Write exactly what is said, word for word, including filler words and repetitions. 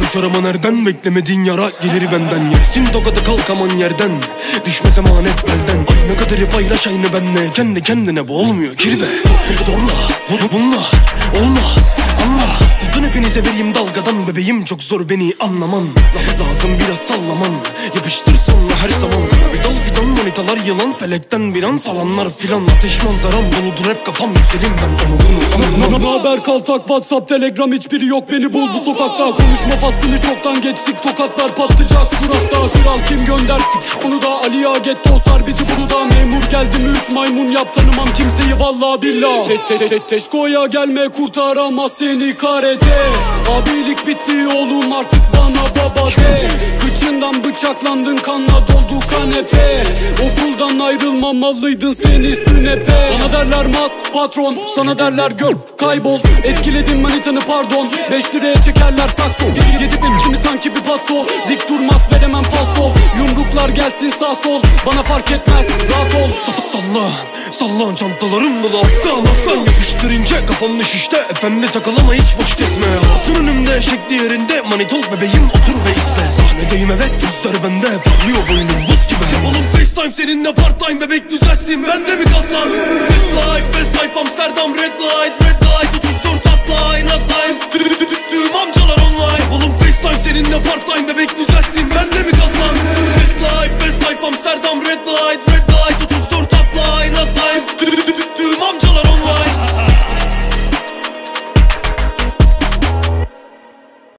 uçarama nereden, beklemediğin yara gelir benden. Yersin tokadı kalkaman yerden, düşmesem anet belden. Aynı kaderi paylaş aynı benle, kendi kendine bu olmuyor kirve. Zorla bunlar olmaz, Allah. Tutun hepinize vereyim dalgadan, bebeğim çok zor beni anlaman. Lazım biraz sallaman, yapıştır sonra her zaman. Bir dal fidan manitalar yılan, felekten bir an falanlar filan. Ateş manzaram doludur hep kafam, yükselim ben onu bunu anlamam. Ne haber kaltak, WhatsApp, Telegram, hiçbiri yok, beni bul bu sokakta. Konuşma faslını çoktan geçtik, tokatlar patlayacak suratta. Kral kim göndersin onu da, Aliya Getto sarbici bunu da. Memur geldi mi üç maymun yap, tanımam kimseyi vallahi billah. Te te te te teşkoya gelme, kurtaramaz seni karate. Abilik bitti oğlum, artık bana baba de. Kıçından bıçaklandın, kanla doldu kanepe. Okuldan ayrılmamalıydın seni sünepe. Bana derler mas patron, sana derler gör kaybol. Etkiledim manitanı pardon, beş liraya çekerler sakso. Yedi bin kimi sanki bir paso, dik durmaz veremem paso. Yumruklar gelsin sağ sol, bana fark etmez rahat ol. Salla sallan çantalarım dolu, afgan afgan. Yapıştırınca kafamın şişte, efendi takılama hiç boş kesme. Hatun önümde şekli yerinde, manitol bebeğim otur ve iste. Sahnedeyim evet, gözler bende, parlıyor boynum buz gibi. Yapalım FaceTime seninle part time.